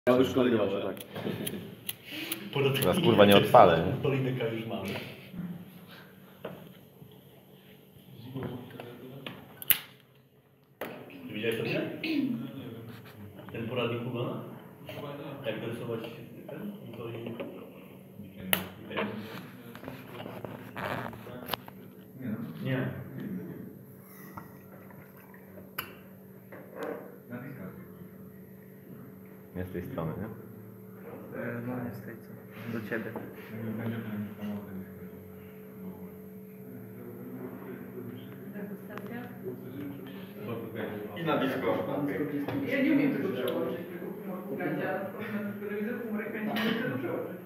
Ja już nagrywa się, tak. Teraz kurwa nie odpalę, nie? Polityka już mamy. Widziałeś to nie? Ten poradnik Hugona? Jak rysować ten? To i... Nie. Nie z tej strony, nie? No nie z tej co? Do ciebie. I na disco. Ja nie umiem tego przełożyć, tego humoru Hugandzia, na telewizor humor kręci, nie umiem tego przełożyć.